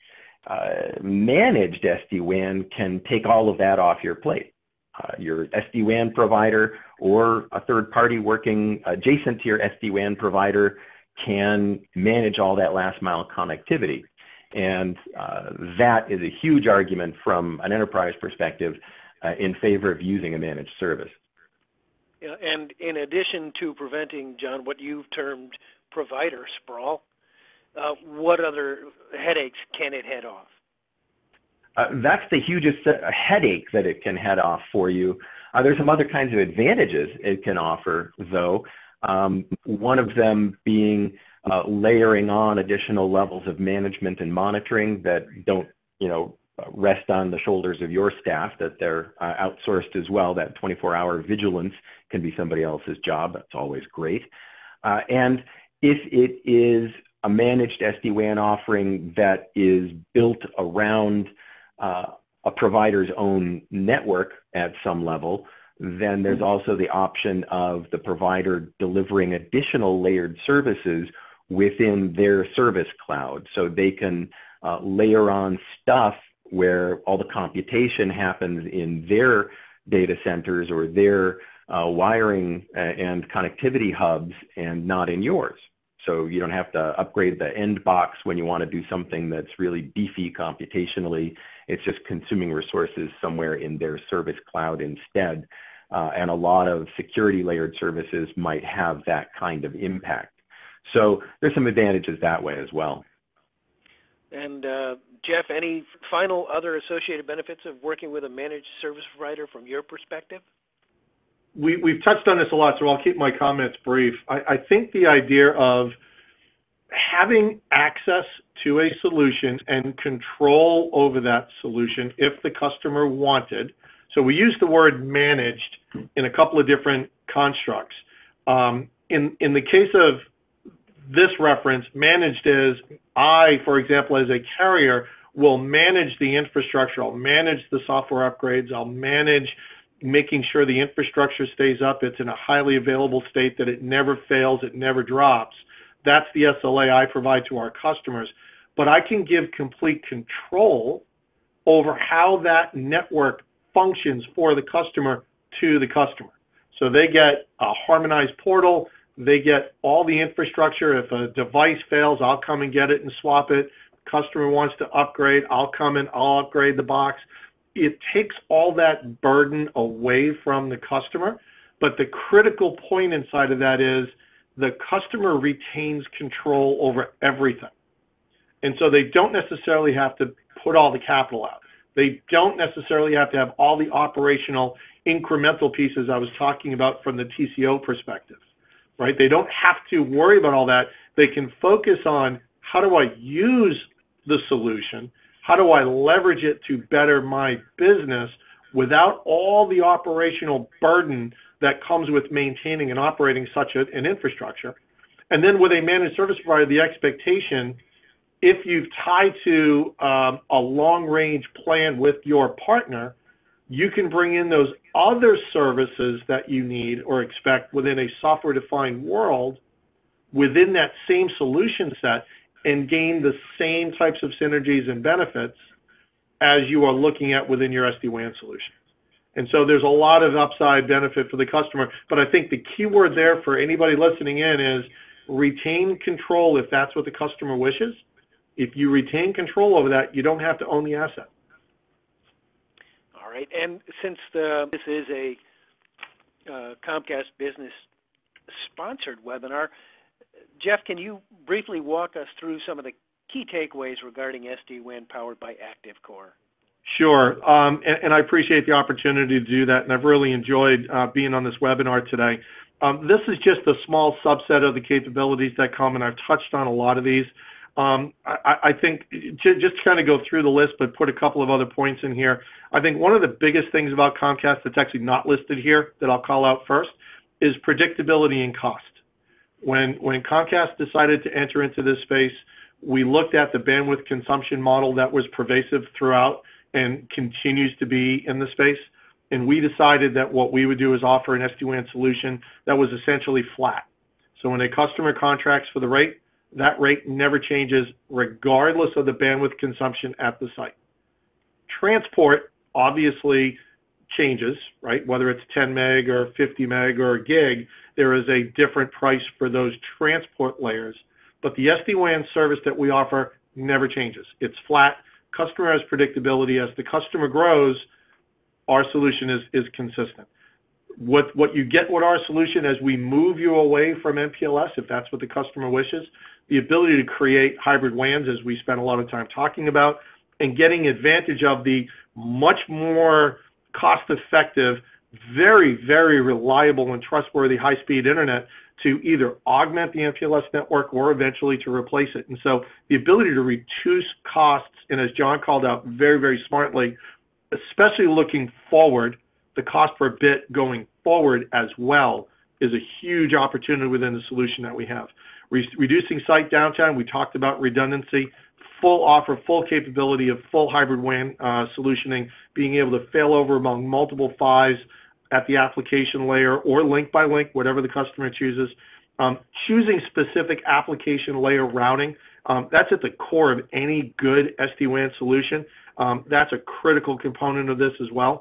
managed SD-WAN can take all of that off your plate. Your SD-WAN provider or a third party working adjacent to your SD-WAN provider can manage all that last mile connectivity. And that is a huge argument from an enterprise perspective in favor of using a managed service. Yeah, and in addition to preventing, John, what you've termed provider sprawl, what other headaches can it head off? That's the hugest headache that it can head off for you. There's some other kinds of advantages it can offer, though. One of them being layering on additional levels of management and monitoring that don't, rest on the shoulders of your staff, that they're outsourced as well. That 24-hour vigilance can be somebody else's job. That's always great. And if it is a managed SD-WAN offering that is built around a provider's own network at some level, then there's also the option of the provider delivering additional layered services within their service cloud. So they can layer on stuff where all the computation happens in their data centers or their wiring and connectivity hubs and not in yours. So you don't have to upgrade the end box when you want to do something that's really beefy computationally. It's just consuming resources somewhere in their service cloud instead. And a lot of security layered services might have that kind of impact. So there's some advantages that way as well. And Jeff, any final other associated benefits of working with a managed service provider from your perspective? We've touched on this a lot, so I'll keep my comments brief. I think the idea of having access to a solution and control over that solution if the customer wanted. So we use the word managed in a couple of different constructs. In the case of this reference, managed is I, for example, as a carrier, will manage the infrastructure. I'll manage the software upgrades. I'll manage making sure the infrastructure stays up. It's in a highly available state, that it never fails, it never drops. That's the SLA I provide to our customers. But I can give complete control over how that network functions for the customer to the customer. So they get a harmonized portal. They get all the infrastructure. If a device fails, I'll come and get it and swap it. Customer wants to upgrade, I'll come in, I'll upgrade the box. It takes all that burden away from the customer, but the critical point inside of that is the customer retains control over everything. And so they don't necessarily have to put all the capital out. They don't necessarily have to have all the operational incremental pieces I was talking about from the TCO perspective, right? They don't have to worry about all that. They can focus on, how do I use the solution? How do I leverage it to better my business without all the operational burden that comes with maintaining and operating such an infrastructure? And then with a managed service provider, the expectation, if you've tied to a long-range plan with your partner, you can bring in those other services that you need or expect within a software-defined world within that same solution set and gain the same types of synergies and benefits as you are looking at within your SD-WAN solution. And so there's a lot of upside benefit for the customer, but I think the key word there for anybody listening in is retain control if that's what the customer wishes. If you retain control over that, you don't have to own the asset. All right, and since this is a Comcast Business sponsored webinar, Jeff, can you briefly walk us through some of the key takeaways regarding SD-WAN powered by ActiveCore? Sure, and I appreciate the opportunity to do that, and I've really enjoyed being on this webinar today. This is just a small subset of the capabilities that come, and I've touched on a lot of these. I think just to kind of go through the list, but put a couple of other points in here. I think one of the biggest things about Comcast that's actually not listed here that I'll call out first is predictability and cost. When Comcast decided to enter into this space, we looked at the bandwidth consumption model that was pervasive throughout and continues to be in the space, and we decided that what we would do is offer an SD-WAN solution that was essentially flat. So when a customer contracts for the rate, that rate never changes regardless of the bandwidth consumption at the site. Transport obviously changes, right? Whether it's 10 meg or 50 meg or a gig, there is a different price for those transport layers. But the SD-WAN service that we offer never changes. It's flat. Customer has predictability. As the customer grows, our solution is consistent. What you get with our solution as we move you away from MPLS, if that's what the customer wishes, the ability to create hybrid WANs, as we spent a lot of time talking about, and getting advantage of the much more cost-effective, very, very reliable and trustworthy high-speed internet to either augment the MPLS network or eventually to replace it. And so the ability to reduce costs, and as John called out very, very smartly, especially looking forward, the cost per bit going forward as well is a huge opportunity within the solution that we have. Reducing site downtime, we talked about redundancy, full capability of full hybrid WAN solutioning, being able to fail over among multiple PHYs at the application layer or link by link, whatever the customer chooses. Choosing specific application layer routing, that's at the core of any good SD-WAN solution. That's a critical component of this as well.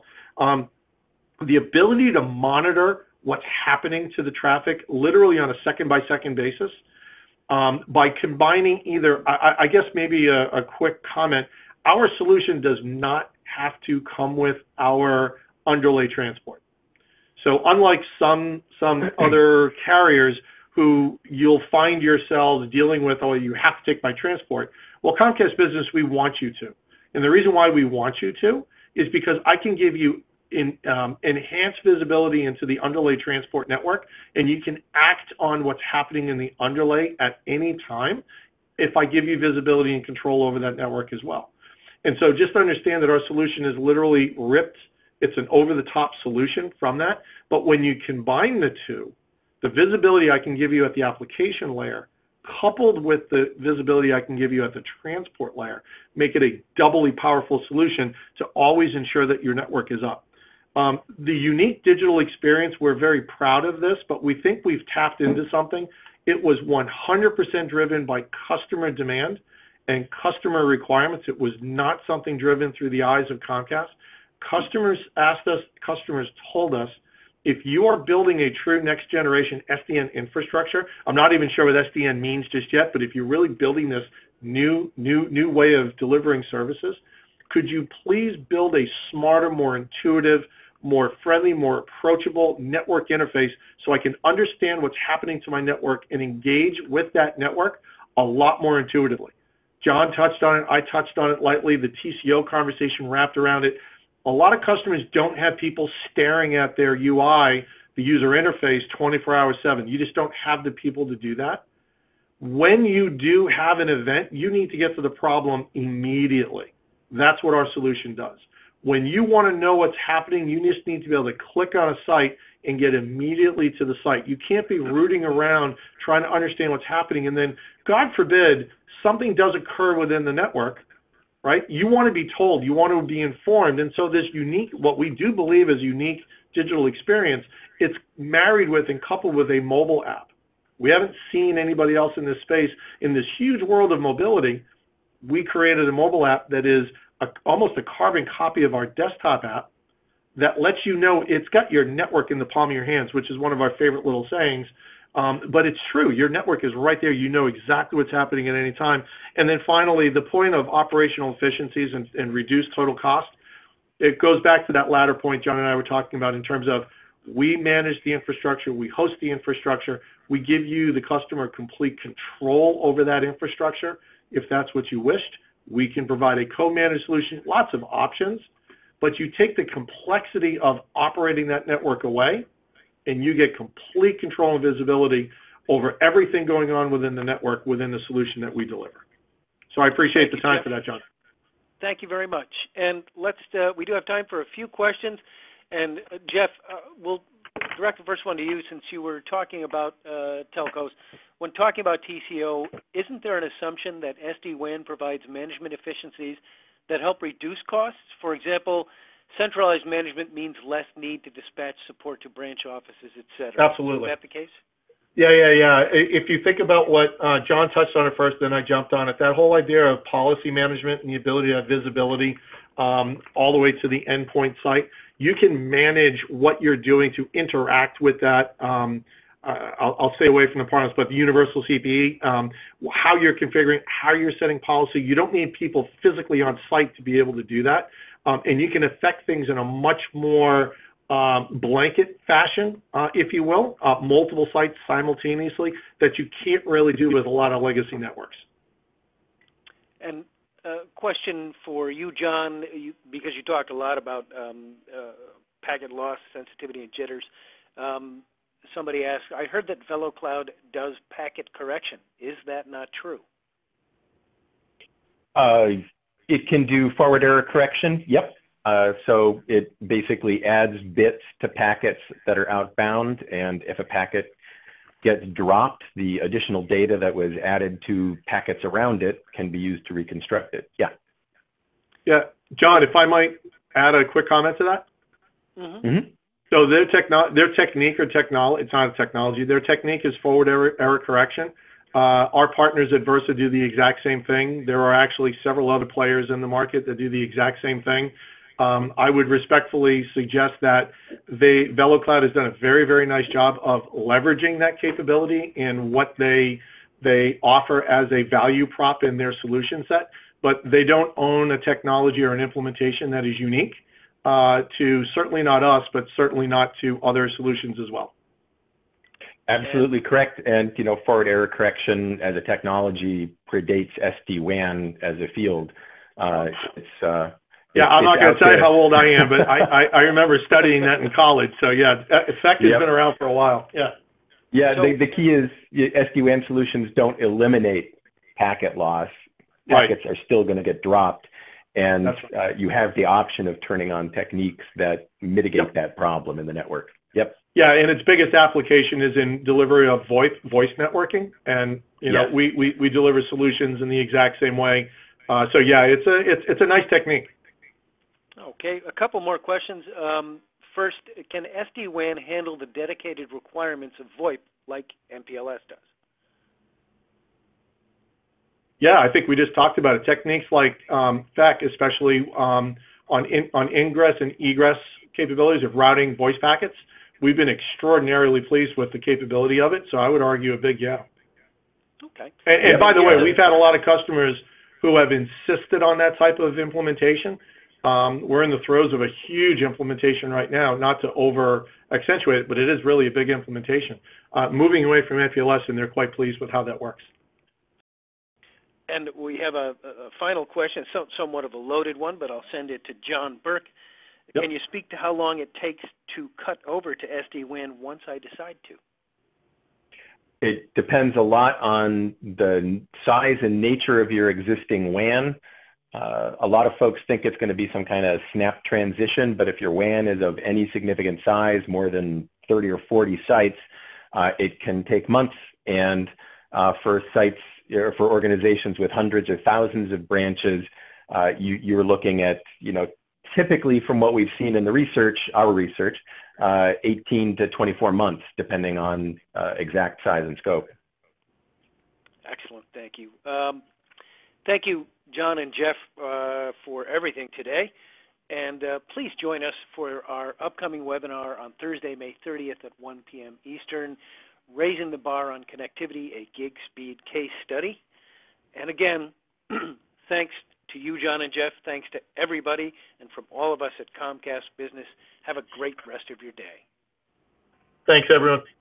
The ability to monitor what's happening to the traffic literally on a second-by-second basis by combining either, I guess maybe a quick comment, our solution does not have to come with our underlay transport. So unlike some other carriers who you'll find yourselves dealing with, oh, you have to take my transport. Well, Comcast Business, we want you to. And the reason why we want you to is because I can give you enhanced visibility into the underlay transport network, and you can act on what's happening in the underlay at any time if I give you visibility and control over that network as well. And so just understand that our solution is literally ripped. It's an over-the-top solution from that. But when you combine the two, the visibility I can give you at the application layer coupled with the visibility I can give you at the transport layer make it a doubly powerful solution to always ensure that your network is up. The unique digital experience, we're very proud of this, but we think we've tapped into something. It was 100% driven by customer demand and customer requirements. It was not something driven through the eyes of Comcast. Customers asked us, customers told us, if you are building a true next generation SDN infrastructure, I'm not even sure what SDN means just yet, but if you're really building this new way of delivering services, could you please build a smarter, more intuitive, more friendly, more approachable network interface so I can understand what's happening to my network and engage with that network a lot more intuitively. John touched on it, I touched on it lightly, the TCO conversation wrapped around it. A lot of customers don't have people staring at their UI, the user interface, 24/7. You just don't have the people to do that. When you do have an event, you need to get to the problem immediately. That's what our solution does. When you want to know what's happening, you just need to be able to click on a site and get immediately to the site. You can't be rooting around trying to understand what's happening, and then, God forbid, something does occur within the network, right? You want to be told, you want to be informed, and so this unique, what we do believe is unique digital experience, it's married with and coupled with a mobile app. We haven't seen anybody else in this space. In this huge world of mobility, we created a mobile app that is almost a carbon copy of our desktop app that lets you know it's got your network in the palm of your hands, which is one of our favorite little sayings. But it's true. Your network is right there. You know exactly what's happening at any time. And then finally, the point of operational efficiencies and reduced total cost, it goes back to that latter point John and I were talking about in terms of we manage the infrastructure, we host the infrastructure, we give you, the customer, complete control over that infrastructure. If that's what you wished, we can provide a co-managed solution, lots of options, but you take the complexity of operating that network away, and you get complete control and visibility over everything going on within the network, within the solution that we deliver. So I appreciate the time for that, John. Thank you very much. And let's, we do have time for a few questions. And Jeff, we'll direct the first one to you since you were talking about telcos. When talking about TCO, isn't there an assumption that SD-WAN provides management efficiencies that help reduce costs? For example, centralized management means less need to dispatch support to branch offices, et cetera. Absolutely. Is that the case? Yeah. If you think about what John touched on it first, then I jumped on it, that whole idea of policy management and the ability to have visibility all the way to the endpoint site, you can manage what you're doing to interact with that. I'll stay away from the parlance, but the universal CPE, how you're configuring, how you're setting policy. You don't need people physically on site to be able to do that. And you can affect things in a much more blanket fashion, if you will, multiple sites simultaneously that you can't really do with a lot of legacy networks. And Question for you, John, because you talked a lot about packet loss, sensitivity, and jitters. Somebody asked, I heard that VeloCloud does packet correction. Is that not true? It can do forward error correction. Yep. So it basically adds bits to packets that are outbound, and if a packet gets dropped, the additional data that was added to packets around it can be used to reconstruct it. Yeah. Yeah, John, if I might add a quick comment to that. Mm-hmm. Mm-hmm. So their technique or technology, it's not a technology, their technique is forward error correction. Our partners at Versa do the exact same thing. There are actually several other players in the market that do the exact same thing. I would respectfully suggest that VeloCloud has done a very, very nice job of leveraging that capability in what they offer as a value prop in their solution set, but they don't own a technology or an implementation that is unique to certainly not us, but certainly not to other solutions as well. Absolutely correct. And, forward error correction as a technology predates SD-WAN as a field. Yeah, I'm not going to tell you how old I am, but I remember studying that in college. So yeah, SEC has been around for a while. Yeah. Yeah, so, the key is SD-WAN solutions don't eliminate packet loss. Packets are still going to get dropped, and you have the option of turning on techniques that mitigate that problem in the network. Yep. Yeah, and its biggest application is in delivery of voice networking, and we deliver solutions in the exact same way. So yeah, it's a nice technique. Okay, a couple more questions. First, can SD-WAN handle the dedicated requirements of VoIP like MPLS does? Yeah, I think we just talked about it. Techniques like FEC, especially on ingress and egress capabilities of routing voice packets, we've been extraordinarily pleased with the capability of it. So I would argue a big yeah. Okay. And by the way, we've had a lot of customers who have insisted on that type of implementation. We're in the throes of a huge implementation right now, not to over-accentuate it, but it is really a big implementation. Moving away from MPLS, and they're quite pleased with how that works. And we have a final question, somewhat of a loaded one, but I'll send it to John Burke. Yep. Can you speak to how long it takes to cut over to SD-WAN once I decide to? It depends a lot on the size and nature of your existing WAN. A lot of folks think it's going to be some kind of snap transition, but if your WAN is of any significant size, more than 30 or 40 sites, it can take months. And for sites, for organizations with hundreds or thousands of branches, you're looking at, typically from what we've seen in the research, our research, 18 to 24 months, depending on exact size and scope. Excellent, thank you. Thank you, John and Jeff, for everything today. And please join us for our upcoming webinar on Thursday, May 30th at 1 p.m. Eastern, Raising the Bar on Connectivity, a Gig Speed Case Study. And again, thanks to you, John and Jeff. Thanks to everybody. And from all of us at Comcast Business, have a great rest of your day. Thanks, everyone.